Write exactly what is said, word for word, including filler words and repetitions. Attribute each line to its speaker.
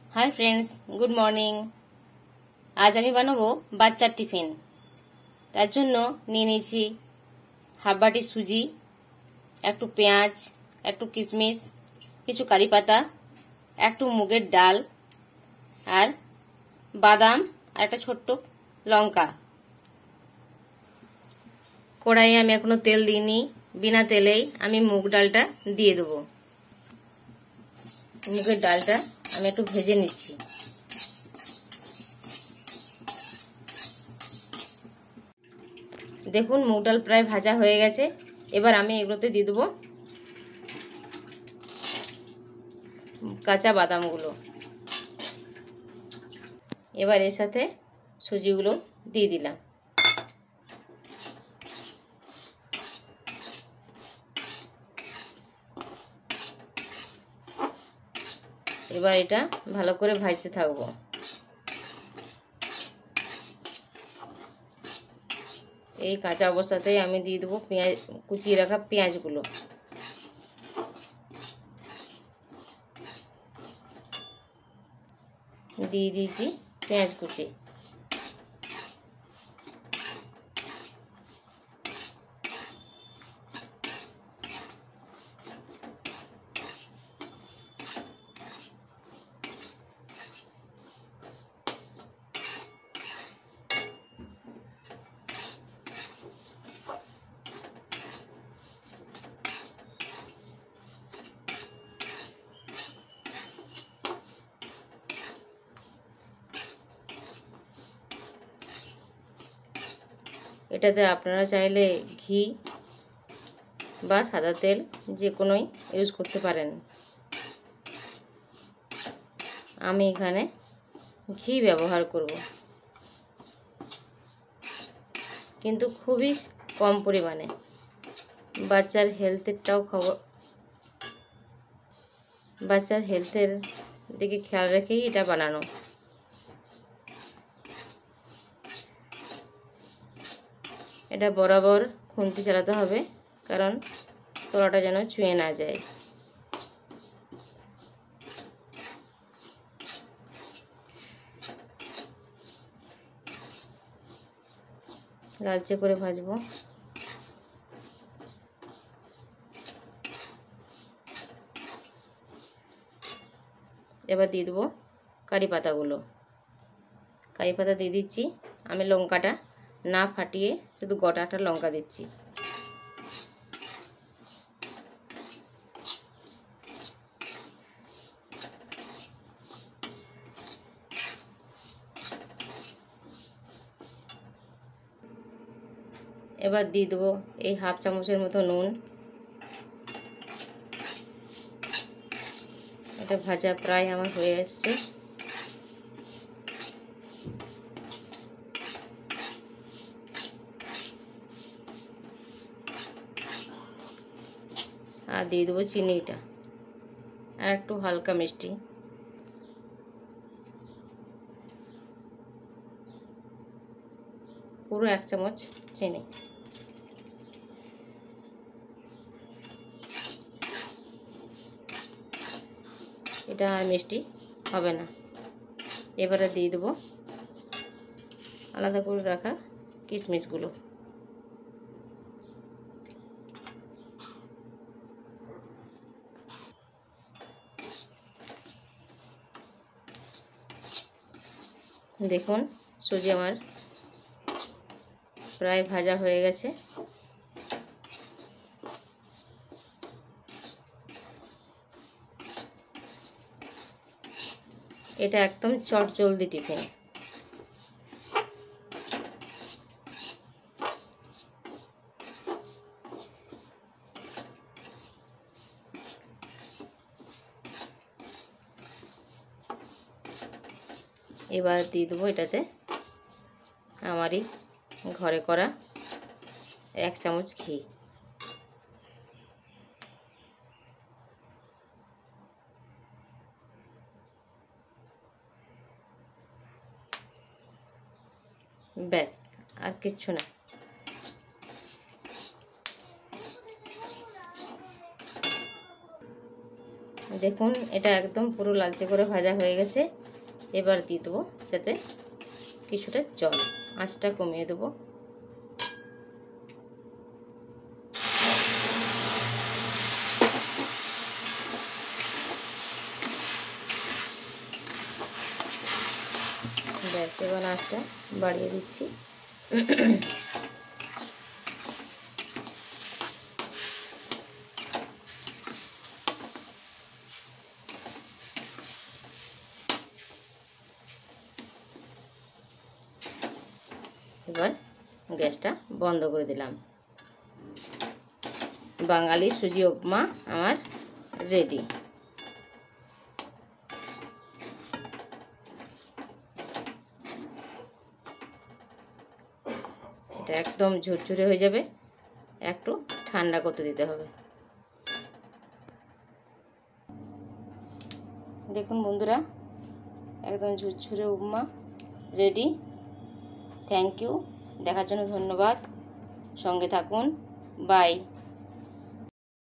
Speaker 1: Hi friends, good morning. आज আমি বানাবো বাচ্চার টিফিন। তার জন্য নিয়ে নিয়েছি হাফ বাটি সুজি, একটু পেঁয়াজ, একটু কিশমিশ, কিছু কারি পাতা, একটু মুগের ডাল আর বাদাম আর একটা ছোট্ট লঙ্কা। কড়াইয়ে আমি এখনো তেল দিইনি, বিনা তেলেই আমি মুগ ডালটা দিয়ে দেবো। মুগের ডালটা আমি একটু ভেজে নিচ্ছি। দেখুন মুগ ডাল প্রায় ভাজা হয়ে গেছে। এবার আমি এগুলোতে দিয়ে দেবো কাঁচা বাদামগুলো। এবার এর সাথে সুজিগুলো দিয়ে দিলাম। এবার এটা ভালো করে ভাজতে থাকবো। এই কাঁচা অবস্থাতেই আমি দিয়ে দেবো পেঁয়াজ, কুচিয়ে রাখা পেঁয়াজগুলো। দিয়ে দিয়েছি পেঁয়াজ কুচি। এটাতে আপনারা চাইলে ঘি বা সাদা তেল যে কোনোই ইউজ করতে পারেন। আমি এখানে ঘি ব্যবহার করব, কিন্তু খুবই কম পরিমাণে। বাচ্চার হেলথেরটাও খবর বাচ্চার হেলথের দিকে খেয়াল রেখেই এটা বানানো। এটা বরাবর খুন্তি চালাতে হবে, কারণ তলাটা যেন ছুঁয়ে না যায়। লালচে করে ভাজবো। এবার দিয়ে দেবো কারি পাতাগুলো। কারি পাতা দিয়ে দিচ্ছি। আমি লঙ্কাটা না ফাটিয়ে শুধু গোটা একটা লঙ্কা দিচ্ছি। এবার দিয়ে দেবো এই হাফ চামচের মতো নুন। এটা ভাজা প্রায় আমার হয়ে আসছে। আর দিয়ে দেবো চিনিটা আর একটু হালকা মিষ্টি। পুরো এক চামচ চিনি। এটা আর মিষ্টি হবে না। এবারে দিয়ে দেবো আলাদা করে রাখা কিশমিশগুলো। দেখুন সুজি আমার প্রায় ভাজা হয়ে গেছে। এটা একদম চটজলদি টিফিন। এবার দিয়ে দেবো এটাতে আমারই ঘরে করা এক চামচ ঘি। ব্যাস, আর কিচ্ছু না। দেখুন এটা একদম পুরো লালচে করে ভাজা হয়ে গেছে। এবার দিয়ে দেবো যাতে কিছুটা জল, আঁচটা কমিয়ে দেবো। ব্যাস, এবার আঁচটা বাড়িয়ে দিচ্ছি। এবার গ্যাসটা বন্ধ করে দিলাম। বাঙালি সুজি উপমা আমার রেডি। এটা একদম ঝুরঝুরে হয়ে যাবে, একটু ঠান্ডা করতে দিতে হবে। দেখুন বন্ধুরা, একদম ঝুরঝুরে উপমা রেডি। থ্যাংক ইউ, দেখার জন্য ধন্যবাদ। সঙ্গে থাকুন, বাই।